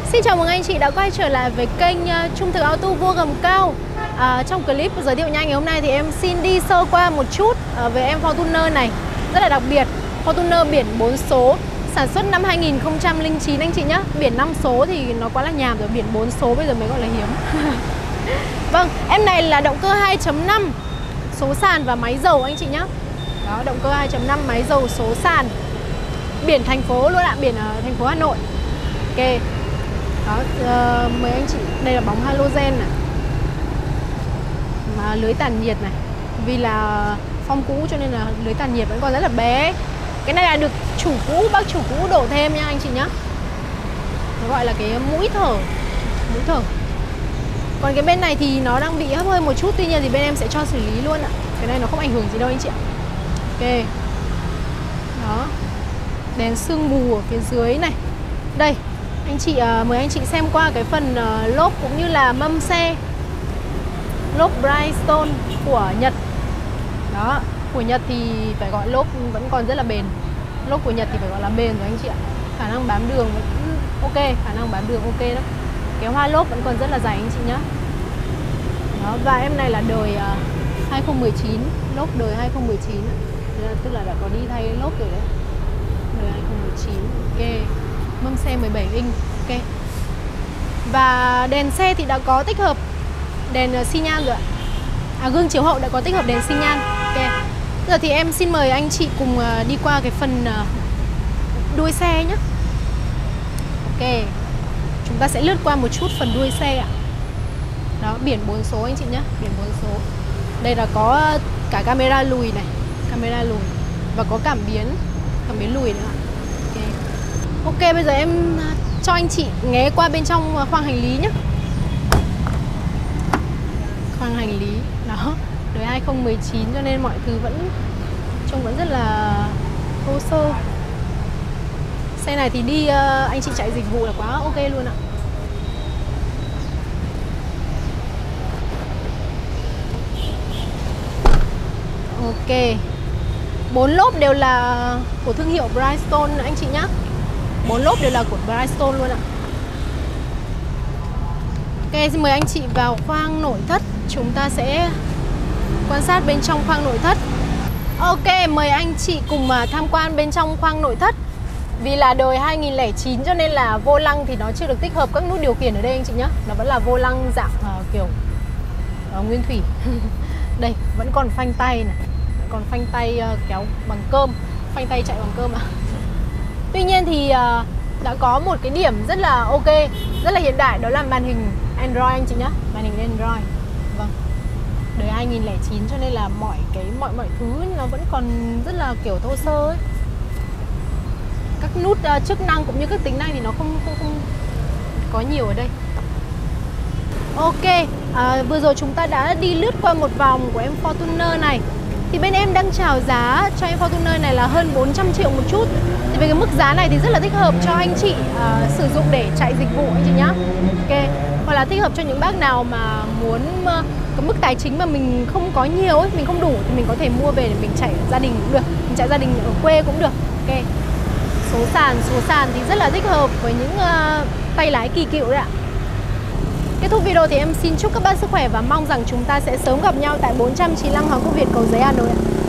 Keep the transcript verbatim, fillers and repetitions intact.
Xin chào mừng anh chị đã quay trở lại với kênh uh, Trung Thực Auto Vua Gầm Cao. uh, Trong clip giới thiệu nhanh ngày hôm nay thì em xin đi sơ qua một chút uh, về em Fortuner này. Rất là đặc biệt, Fortuner biển bốn số, sản xuất năm hai nghìn không trăm lẻ chín anh chị nhé. Biển năm số thì nó quá là nhàm rồi, biển bốn số bây giờ mới gọi là hiếm. Vâng, em này là động cơ hai chấm năm, số sàn và máy dầu anh chị nhé. Đó, động cơ hai chấm năm, máy dầu, số sàn. Biển thành phố luôn ạ, biển ở thành phố Hà Nội. Ok. Đó, uh, mời anh chị, đây là bóng halogen này, mà lưới tản nhiệt này. Vì là phong cũ cho nên là lưới tản nhiệt vẫn còn rất là bé. Cái này là được chủ cũ, bác chủ cũ đổ thêm nha anh chị nhé. Nó gọi là cái mũi thở, mũi thở. Còn cái bên này thì nó đang bị hấp hơi một chút, tuy nhiên thì bên em sẽ cho xử lý luôn ạ. Cái này nó không ảnh hưởng gì đâu anh chị ạ. Ok. Đó, đèn sương mù ở phía dưới này. Đây, anh chị uh, mời anh chị xem qua cái phần uh, lốp cũng như là mâm xe. Lốp Bridgestone của Nhật. Đó, của Nhật thì phải gọi lốp vẫn còn rất là bền. Lốp của Nhật thì phải gọi là bền rồi anh chị ạ. Khả năng bám đường vẫn ok, khả năng bám đường ok đó. Cái hoa lốp vẫn còn rất là dày anh chị nhé. Đó, và em này là đời uh, hai không một chín, lốp đời hai không một chín. Tức là đã có đi thay lốp rồi đấy. Đời hai không một chín, ok. Mâm xe mười bảy inch, ok. Và đèn xe thì đã có tích hợp đèn xi nhan rồi ạ. À, gương chiếu hậu đã có tích hợp đèn xi nhan, ok. Giờ thì em xin mời anh chị cùng đi qua cái phần đuôi xe nhé. Ok, chúng ta sẽ lướt qua một chút phần đuôi xe ạ. Đó, biển bốn số anh chị nhé, biển bốn số. Đây là có cả camera lùi này, camera lùi. Và có cảm biến, cảm biến lùi nữa. Ok. Ok, bây giờ em cho anh chị nghé qua bên trong khoang hành lý nhé. Khoang hành lý, đó, đời hai không một chín cho nên mọi thứ vẫn trông vẫn rất là thô sơ. Xe này thì đi anh chị chạy dịch vụ là quá ok luôn ạ. Ok. Bốn lốp đều là của thương hiệu Bridgestone anh chị nhé. Bốn lốp đều là của Bridgestone luôn ạ. Ok, xin mời anh chị vào khoang nội thất. Chúng ta sẽ quan sát bên trong khoang nội thất. Ok, mời anh chị cùng tham quan bên trong khoang nội thất. Vì là đời hai nghìn không trăm lẻ chín cho nên là vô lăng thì nó chưa được tích hợp các nút điều khiển ở đây anh chị nhé. Nó vẫn là vô lăng dạng uh, kiểu uh, nguyên thủy. Đây, vẫn còn phanh tay này. Vẫn còn phanh tay uh, kéo bằng cơm. Phanh tay chạy bằng cơm ạ. Tuy nhiên thì uh, đã có một cái điểm rất là ok, rất là hiện đại, đó là màn hình Android anh chị nhé. Màn hình Android. Vâng. Đời hai nghìn không trăm lẻ chín cho nên là mọi cái mọi mọi thứ nó vẫn còn rất là kiểu thô sơ ấy. Các nút uh, chức năng cũng như các tính năng thì nó không không, không có nhiều ở đây. Ok, à, vừa rồi chúng ta đã đi lướt qua một vòng của em Fortuner này. Thì bên em đang chào giá cho em Fortuner này là hơn bốn trăm triệu một chút. Thì về cái mức giá này thì rất là thích hợp cho anh chị uh, sử dụng để chạy dịch vụ anh chị nhá. Ok, hoặc là thích hợp cho những bác nào mà muốn uh, cái mức tài chính mà mình không có nhiều ấy, mình không đủ thì mình có thể mua về để mình chạy gia đình cũng được, mình chạy gia đình ở quê cũng được. Ok. Số sàn, số sàn thì rất là thích hợp với những uh, tay lái kỳ cựu đấy ạ. Kết thúc video thì em xin chúc các bác sức khỏe và mong rằng chúng ta sẽ sớm gặp nhau tại bốn trăm chín mươi lăm Hoàng Quốc Việt, Cầu Giấy, Hà Nội ạ.